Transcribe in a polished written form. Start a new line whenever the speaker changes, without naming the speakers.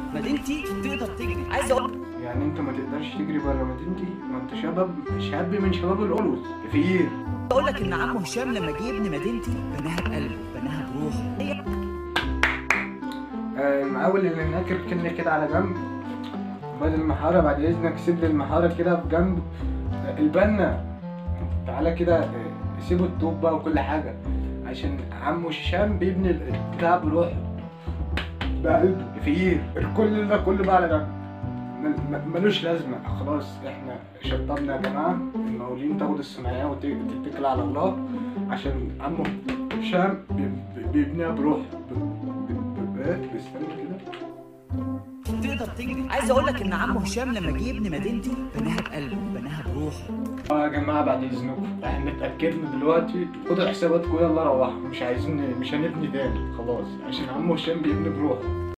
مدينتي تقدر تجري. عايز اقول
يعني انت ما تقدرش تجري بره مدينتي؟ ما انت شاب من شباب الألوس في ايه؟
اقول لك ان عمو هشام لما جه يبني مدينتي بناها بقلبه، بناها بروحه.
المقاول اللي هناك اركننا كده على جنب، بدل المحارة بعد إذنك سيب لي المحارة كده في جنب. البنا تعالى كده، سيبوا الطوب بقى وكل حاجة، عشان عمو هشام بيبني البتاع بروحه بقلبه في ايه؟ الكل ده كله بقى على جنب، ملوش لازمة. خلاص احنا شطبنا يا جماعة، المقاولين تاخد الصناعية وتتكل على الله، عشان عمو هشام بيبنيها بروحه. استنى كده.
تقدر تجري. عايز اقول لك ان عمو هشام لما جه يبني مدينتي بناها بقلبه، بناها بروحه.
يا جماعة بعد إذنكم احنا اتأكدنا دلوقتي، خدوا حساباتكم يلا روحوا، مش هنبني تاني خلاص، عشان عمو هشام بيبني بروحه.